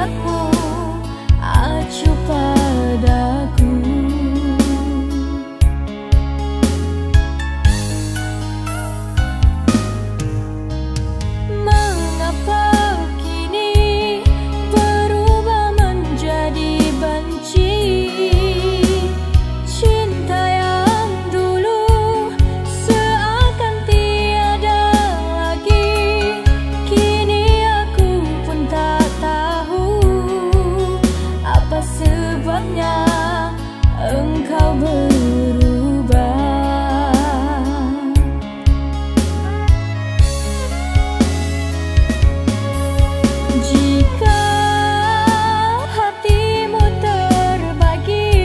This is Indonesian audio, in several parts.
sikapmu acuh padaku. Mengapa kini berubah menjadi benci? Cinta yang dulu seakan tiada lagi. Kini aku pun tak tahu apa sebabnya engkau berubah. Jika hatimu terbagi,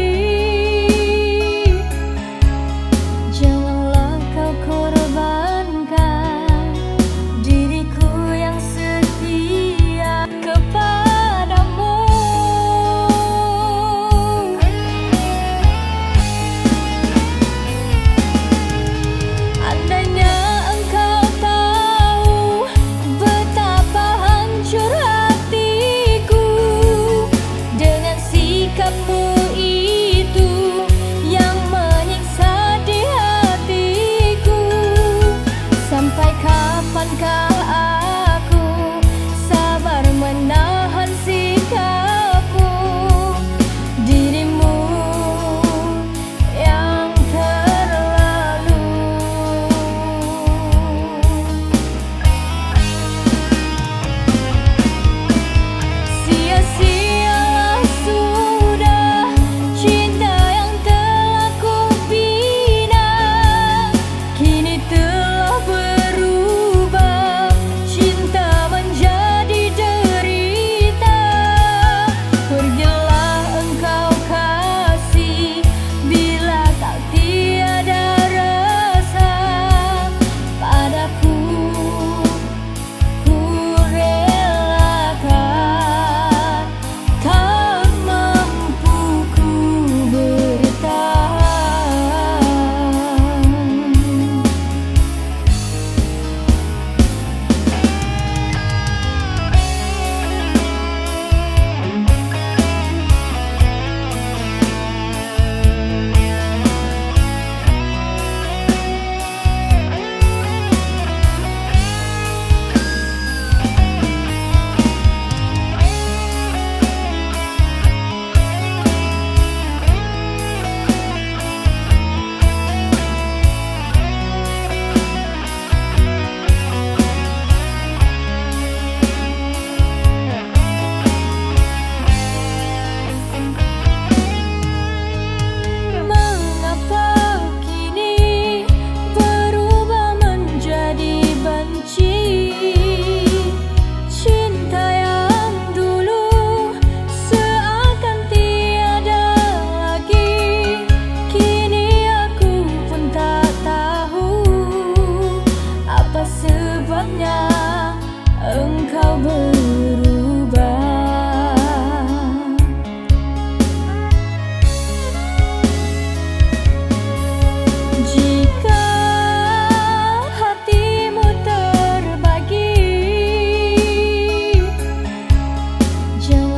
janganlah kau korbankan diriku yang setia kepadamu. Andainya engkau tahu betapa hancur hatiku dengan sikapmu itu yang menyiksa di hatiku. Sampai kapankah aku sabar menahan sikapmu, dirimu yang terlalu. Sia-sialah sudah cinta yang telah kubina. Kini telah berubah, cinta menjadi derita. Pergilah engkau kasih bila tak tiada rasa padaku. Ku relakan, tak mampu ku bertahan. Mengapa kini berubah menjadi benci? Cinta yang dulu seakan tiada lagi. Kini aku pun tak tahu apa sebabnya engkau berubah. Jika hatimu terbagi, jangan